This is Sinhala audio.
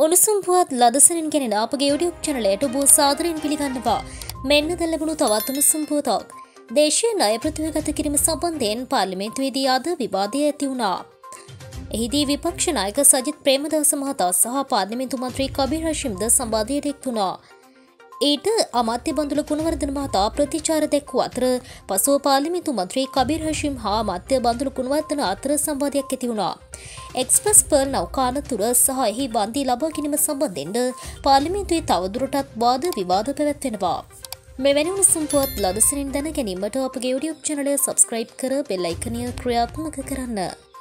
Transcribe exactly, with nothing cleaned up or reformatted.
උණුසුම් පුවත් ලදසනින් ගෙනෙන අපගේ YouTube channel-යට ඔබ සාදරයෙන් පිළිගන්නවා. මෙන්න දැන් ලැබුණු තවත් උණුසුම් පුවතක්. දේශීය ණය ප්‍රතිවගත කිරීම සම්බන්ධයෙන් පාර්ලිමේන්තුවේදී අද විවාදය ඇති වුණා. එහිදී විපක්ෂ නායක සජිත් ප්‍රේමදාස මහතා සහ පාර්ලිමේන්තු මන්ත්‍රී කබීර් හෂිම්ද සම්වාදයට එක් වුණා. ඊට අමාත්‍ය බන්දුල ගුණවර්ධන මහතා ප්‍රතිචාර දැක්වූ අතර පසුව පාර්ලිමේන්තු මන්ත්‍රී කබීර් හෂිම් හා අමාත්‍ය බන්දුල ගුණවර්ධන අතර සංවාදයක් ඇති වුණා. එක්ස්ප්‍රස් පර්ල් නෞකානතුර සහ එහි වන්දි ලබා ගැනීම සම්බන්ධයෙන් පාර්ලිමේන්තුවේ තවදුරටත් වාද විවාද පැවැත්වෙනවා. මෙවැනි උණුසුම් පුවත් ලදසනින් දැන ගැනීමට අපගේ YouTube channel එක subscribe කර bell icon එක ක්‍රියාත්මක කරන්න.